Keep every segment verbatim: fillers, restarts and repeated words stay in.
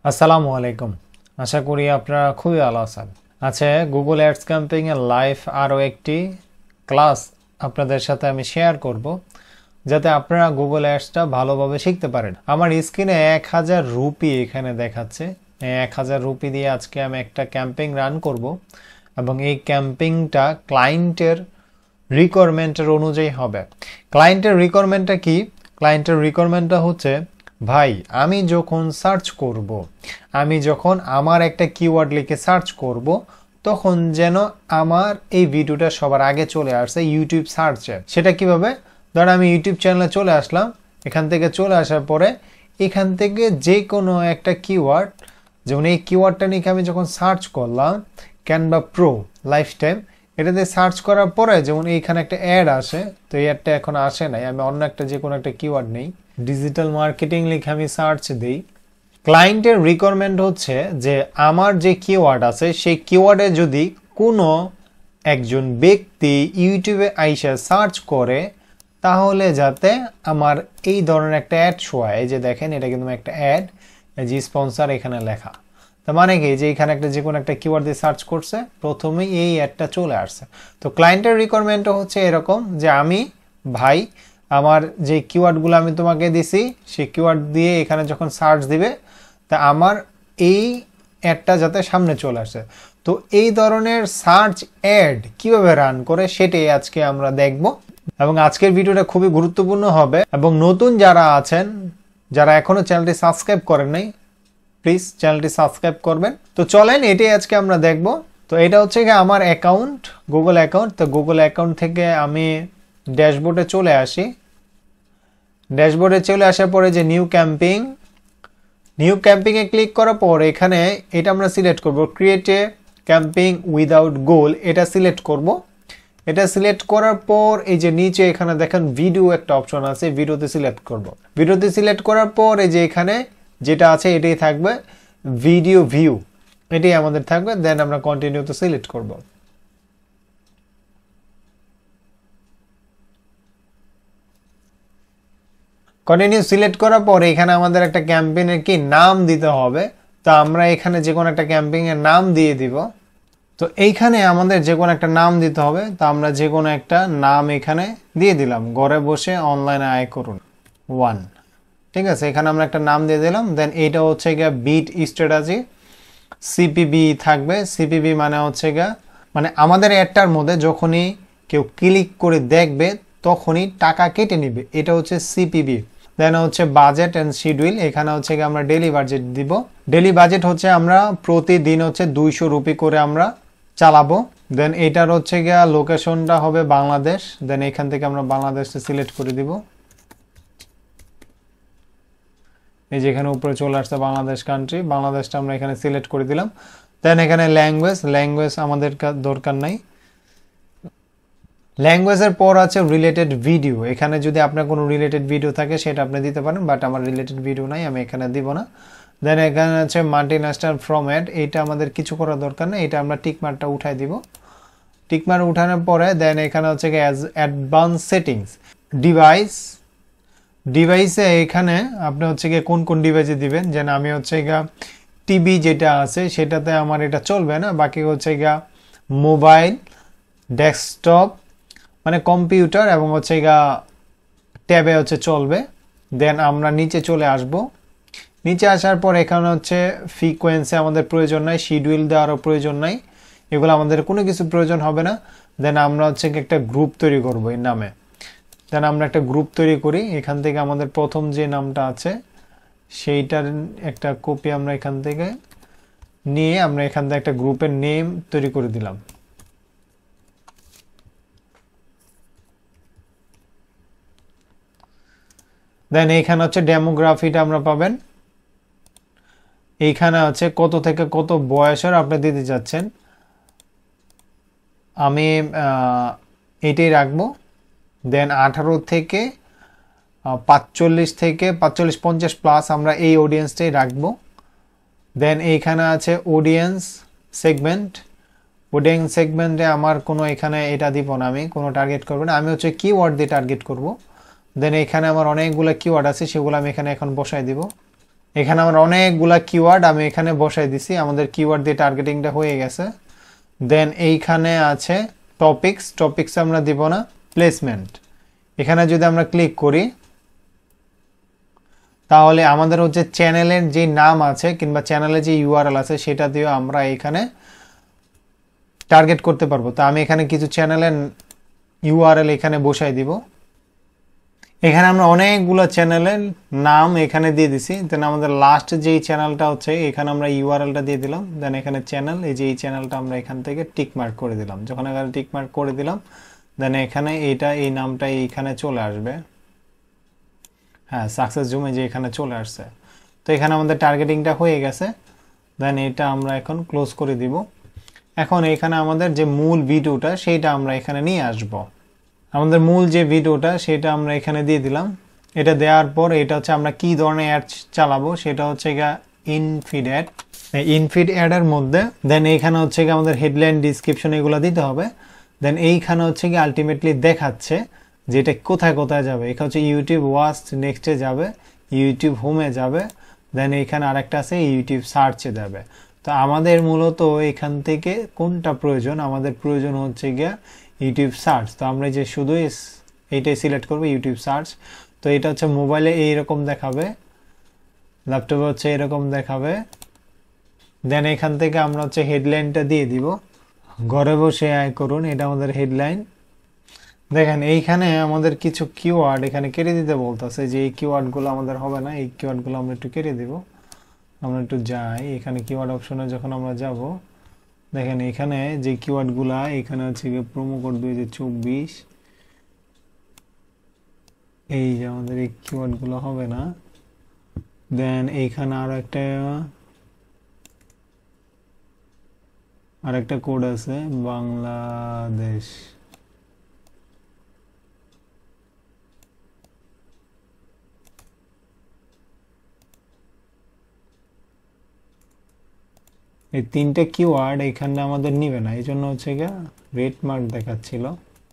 আসসালামু আলাইকুম। আশা করি আপনারা খুবই ভালো আছেন। আচ্ছা, গুগল অ্যাডস ক্যাম্পেইং এর লাইভ আরও একটি ক্লাস আপনাদের সাথে আমি শেয়ার করব, যাতে আপনারা গুগল অ্যাডসটা ভালোভাবে শিখতে পারেন। আমার স্ক্রিনে এক হাজার রুপি এখানে দেখাচ্ছে। এক হাজার রুপি দিয়ে আজকে আমি একটা ক্যাম্পেইন রান করব, এবং এই ক্যাম্পেইনটা ক্লায়েন্টের রিকোয়ারমেন্টের অনুযায়ী হবে। ক্লায়েন্টের রিকোয়ারমেন্টটা কি? ক্লায়েন্টের রিকোয়ারমেন্টটা হচ্ছে, ভাই আমি যখন সার্চ করব, আমি যখন আমার একটা কিওয়ার্ড লিখে সার্চ করব, তখন যেন আমার এই ভিডিওটা সবার আগে চলে আসে ইউটিউব সার্চে। সেটা কিভাবে? ধর আমি ইউটিউব চ্যানেলে চলে আসলাম, এখান থেকে চলে আসার পরে এখান থেকে যে কোনো একটা কিওয়ার্ড, যেমন এই কিওয়ার্ডটা নিয়ে আমি যখন সার্চ করলাম ক্যানভা প্রো লাইফ টাইম, এটাতে সার্চ করার পরে যেমন এইখানে একটা অ্যাড আসে, তো এই অ্যাডটা এখন আসে নাই, আমি অন্য একটা যে কোনো একটা কিওয়ার্ড নেই, ডিজিটাল মার্কেটিং লিখে আমি সার্চ দিই। ক্লায়েন্টের রিকোয়ারমেন্ট হচ্ছে যে আমার যে কিওয়ার্ড আছে সেই কিওয়ার্ডে যদি কোনো একজন ব্যক্তি ইউটিউবে আইসা সার্চ করে, তাহলে যাতে আমার এই ধরনের একটা অ্যাড শো হয়। এই যে দেখেন, এটা কিন্তু একটা অ্যাড, যে স্পন্সর এখানে লেখা। তার মানে কি, যে এখানে একটা যে কোনো একটা কিওয়ার্ড দিয়ে সার্চ করছে, প্রথমেই এই অ্যাডটা চলে আসছে। তো ক্লায়েন্টের রিকোয়ারমেন্টও হচ্ছে এরকম যে আমি ভাই আমার যে কিওয়ার্ডগুলো আমি তোমাকে দিছি, সেই কিওয়ার্ড দিয়ে এখানে যখন সার্চ দিবে, তা আমার এই অ্যাডটা যাতে সামনে চলে আসে। তো এই ধরনের সার্চ অ্যাড কিভাবে রান করে সেটাই আজকে আমরা দেখব, এবং আজকের ভিডিওটা খুবই গুরুত্বপূর্ণ হবে। এবং নতুন যারা আছেন, যারা এখনো চ্যানেলটি সাবস্ক্রাইব করেন নাই, প্লিজ চ্যানেলটি সাবস্ক্রাইব করবেন। তো চলেন এটাই আজকে আমরা দেখব। তো এটা হচ্ছে কি আমার অ্যাকাউন্ট, গুগল অ্যাকাউন্ট। তো গুগল অ্যাকাউন্ট থেকে আমি ড্যাশবোর্ডে চলে আসি। ড্যাশবোর্ডে চলে আসার পরে যে নিউ ক্যাম্পেইন, নিউ ক্যাম্পেইনে ক্লিক করার পর এখানে এটা আমরা সিলেক্ট করব, create a campaign without goal, এটা সিলেক্ট করব। এটা সিলেক্ট করার পর এই যে নিচে এখানে দেখেন ভিডিও একটা অপশন আছে, ভিডিওতে সিলেক্ট করব। ভিডিওতে সিলেক্ট করার পর এই যে এখানে যেটা আছে এটাই থাকবে, ভিডিও ভিউ, এটাই আমাদের থাকবে। দেন আমরা কন্টিনিউতে সিলেক্ট করব। কন্টিনিউ সিলেক্ট করার পর এখানে আমাদের একটা ক্যাম্পেইনের কি নাম দিতে হবে। তো আমরা এখানে যে কোনো একটা ক্যাম্পেইনের নাম দিয়ে দিব। তো এইখানে আমাদের যে কোনো একটা নাম দিতে হবে। তো আমরা যে কোনো একটা নাম এখানে দিয়ে দিলাম, ঘরে বসে অনলাইনে আয় করুন ওয়ান। ঠিক আছে, এখানে আমরা একটা নাম দিয়ে দিলাম। দেন এইটা হচ্ছে গিয়া বিট স্ট্র্যাটেজি, সিপিবি থাকবে। সিপিবি মানে হচ্ছে গিয়া মানে আমাদের অ্যাডটার মধ্যে যখনই কেউ ক্লিক করে দেখবে তখনই টাকা কেটে নিবে, এটা হচ্ছে সিপিবি। দেন হচ্ছে বাজেট অ্যান্ড শিডিউল, এখানে হচ্ছে গিয়ে আমরা ডেলি বাজেট দিব। ডেলি বাজেট হচ্ছে আমরা প্রতিদিন হচ্ছে দুইশো রুপি করে আমরা চালাবো। দেন এটার হচ্ছে গিয়া লোকেশনটা হবে বাংলাদেশ। দেন এখান থেকে আমরা বাংলাদেশে সিলেক্ট করে দিব। এই যে এখানে উপরে চলে আসছে বাংলাদেশ কান্ট্রি, বাংলাদেশটা আমরা এখানে সিলেক্ট করে দিলাম। দেন এখানে ল্যাঙ্গুয়েজ, ল্যাঙ্গুয়েজ আমাদের দরকার নাই। ল্যাঙ্গুয়েজের পর আছে রিলেটেড ভিডিও, এখানে যদি আপনার কোনো রিলেটেড ভিডিও থাকে সেটা আপনি দিতে পারেন, বাট আমার রিলেটেড ভিডিও নাই, আমি এখানে দিব না। দেন এখানে আছে মাল্টিন্যাশনাল ফরম্যাট, এইটা আমাদের কিছু করার দরকার নেই, এটা আমরা টিকমার্কটা উঠাই দিব। টিকমার্ক উঠানোর পরে দেন এখানে হচ্ছে অ্যাডভান্স সেটিংস, ডিভাইস, ডিভাইসে এখানে আপনি হচ্ছে গিয়ে কোন কোন ডিভাইসে দিবেন। যেন আমি হচ্ছে গিয়া টিভি যেটা আছে সেটাতে আমার এটা চলবে না, বাকি হচ্ছে গিয়া মোবাইল, ডেস্কটপ মানে কম্পিউটার এবং হচ্ছে গিয়া ট্যাবে হচ্ছে চলবে। দেন আমরা নিচে চলে আসব। নিচে আসার পর এখানে হচ্ছে ফ্রিকোয়েন্সি আমাদের প্রয়োজন নাই, শিডিউল দেওয়ারও প্রয়োজন নাই, এগুলো আমাদের কোনো কিছু প্রয়োজন হবে না। দেন আমরা হচ্ছে একটা গ্রুপ তৈরি করব এই নামে। দেন আমরা একটা গ্রুপ তৈরি করি, এখান থেকে আমাদের প্রথম যে নামটা আছে সেইটার একটা কপি আমরা এখান থেকে নিয়ে আমরা এখান থেকে একটা গ্রুপের নেম তৈরি করে দিলাম। দেন এইখানে হচ্ছে ডেমোগ্রাফিটা আমরা পাবেন। এইখানে হচ্ছে কত থেকে কত বয়সের আপনি দিতে যাচ্ছেন, আমি এইটাই রাখবো। দেন আঠারো থেকে পাঁচচল্লিশ থেকে পাঁচচল্লিশ পঞ্চাশ প্লাস আমরা এই অডিয়েন্সটাই রাখবো। দেন এইখানে আছে অডিয়েন্স সেগমেন্ট, অডিয়েন্স সেগমেন্টে আমার কোনো এখানে এটা দিব না, আমি কোনো টার্গেট করবো না, আমি হচ্ছে কিওয়ার্ড দিয়ে টার্গেট করব। দেন এখানে আমার অনেকগুলো কিওয়ার্ড আছে, সেগুলো আমি এখানে এখন বসাই দিব। এখানে আমার অনেকগুলা কিওয়ার্ড আমি এখানে বসাই দিছি, আমাদের কিওয়ার্ড দিয়ে টার্গেটিংটা হয়ে গেছে। দেন এইখানে আছে টপিকস, টপিকস আমরা দিব না, প্লেসমেন্ট। এখানে যদি আমরা ক্লিক করি তাহলে আমাদের হচ্ছে চ্যানেলের যে নাম আছে কিংবা চ্যানেলের যে ইউআরএল আছে সেটা দিয়েও আমরা এখানে টার্গেট করতে পারবো। তো আমি এখানে কিছু চ্যানেলের ইউআরএল এখানে বসাই দিব। এখানে আমরা অনেকগুলো চ্যানেলের নাম এখানে দিয়ে দিছি। দেন আমাদের লাস্ট যেই চ্যানেলটা হচ্ছে এখানে আমরা ইউআরএলটা দিয়ে দিলাম। দেন এখানে চ্যানেল, এই যে এই চ্যানেলটা আমরা এখান থেকে টিক মার্ক করে দিলাম। যখন এখানে টিক মার্ক করে দিলাম দেন এখানে এইটা এই নামটা এইখানে চলে আসবে। হ্যাঁ, সাকসেস জুমে যে এখানে চলে আসছে। তো এখানে আমাদের টার্গেটিংটা হয়ে গেছে। দেন এটা আমরা এখন ক্লোজ করে দিব। এখন এখানে আমাদের যে মূল ভিডিওটা সেইটা আমরা এখানে নিয়ে আসব। আমাদের মূল যে ভিডিওটা সেটা আমরা এখানে দিয়ে দিলাম। এটা দেওয়ার পর এটা হচ্ছে আমরা কি ধরনের অ্যাড চালাবো সেটা হচ্ছে গিয়ে ইনফিড অ্যাড। ইনফিড অ্যাডের মধ্যে দেন এইখানে হচ্ছে গিয়ে আমাদের হেডলাইন, ডিসক্রিপশন এগুলো দিতে হবে। দেন এইখানে হচ্ছে গিয়ে আলটিমেটলি দেখাচ্ছে যে এটা কোথায় কোথায় যাবে। এখানে হচ্ছে ইউটিউব ওয়াচ নেক্সটে যাবে, ইউটিউব হোমে যাবে, দেন এইখানে আরেকটা আছে ইউটিউব সার্চে যাবে। তো আমাদের মূলত এখান থেকে কোনটা প্রয়োজন, আমাদের প্রয়োজন হচ্ছে গিয়া ইউটিউব সার্চ। তো আমরা যে শুধু এইটাই সিলেক্ট করবো, ইউটিউব সার্চ। তো এটা হচ্ছে মোবাইলে এইরকম দেখাবে, ল্যাপটপে হচ্ছে এরকম দেখাবে। দেন এখান থেকে আমরা হচ্ছে হেডলাইনটা দিয়ে দিব, ঘরে বসে আয় করুন, এটা আমাদের হেডলাইন। দেখেন এইখানে আমাদের কিছু কিওয়ার্ড এখানে কেটে দিতে বলতেছে যে এই কিওয়ার্ডগুলো আমাদের হবে না, এই কিওয়ার্ডগুলো আমরা একটু কেটে দিব। আমরা একটু যাই এখানে কিওয়ার্ড অপশনে, যখন আমরা যাব দেখেন এখানে যে কিওয়ার্ডগুলা এখানে হচ্ছে গিয়ে প্রোমো কোড দুই হাজার চব্বিশ, এই যে আমাদের এই কিওয়ার্ডগুলো হবে না। দেন এইখানে আর একটা আর একটা কোড আছে বাংলাদেশ। এই তিনটে কিওয়ার্ড এখানে আমাদের নিবে না, এই জন্য হচ্ছে গিয়ে রেড মার্ক দেখাচ্ছিল।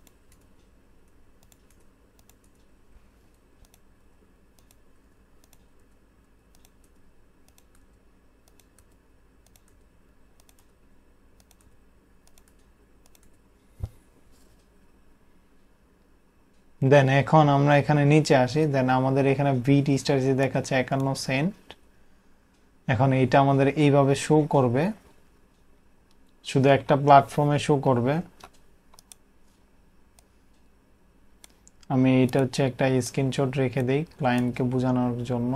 দেন এখন আমরা এখানে নিচে আসি। দেন আমাদের এখানে ভিট স্টার্সি দেখাচ্ছে একান্ন সেন্ট। এখন এইটা আমাদের এইভাবে শো করবে, শুধু একটা প্ল্যাটফর্মে শো করবে। আমি এটা হচ্ছে একটা স্ক্রিনশট রেখে দেই ক্লায়েন্টকে বোঝানোর জন্য।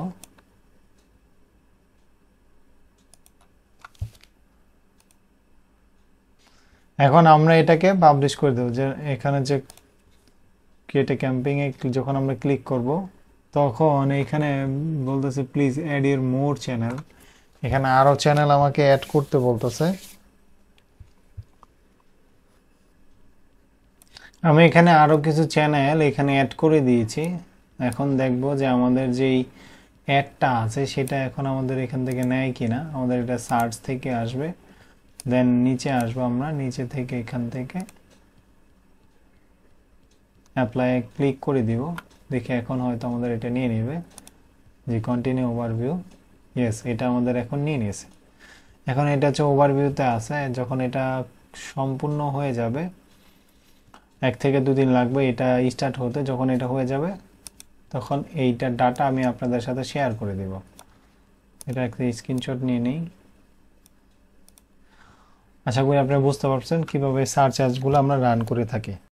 এখন আমরা এটাকে পাবলিশ করে দেব। যে এখানে যে ক্রিয়েট এ ক্যাম্পিং এ যখন আমরা ক্লিক করব তখন এখানে বলতেছে please add your more channel. এখানে আরো চ্যানেল আমাকে অ্যাড করতে বলতেছে। আমি এখানে আরো কিছু চ্যানেল এখানে অ্যাড করে দিয়েছি। এখন দেখব যে আমাদের যেই অ্যাডটা আছে সেটা এখন আমাদের এখান থেকে নেয় কিনা। আমাদের এটা সার্চ থেকে আসবে, দেন নিচে আসবো আমরা, নিচে থেকে এখান থেকে অ্যাপ্লাই ক্লিক করে দিব। দেখে এখন হয়তো আমাদের এটা নিয়ে নেবে যে কন্টিনিউ ওভারভিউ। ইয়েস, এটা আমাদের এখন নিয়ে নিয়েছে। এখন এটা হচ্ছে ওভারভিউতে আছে। যখন এটা সম্পূর্ণ হয়ে যাবে, এক থেকে দুদিন লাগবে এটা স্টার্ট হতে। যখন এটা হয়ে যাবে তখন এইটার ডাটা আমি আপনাদের সাথে শেয়ার করে দেব। এটা একটা স্ক্রিনশট নিয়ে নেই। আশা করি আপনারা বুঝতে পারছেন কিভাবে সার্চ অ্যাডসগুলো আমরা রান করে থাকি।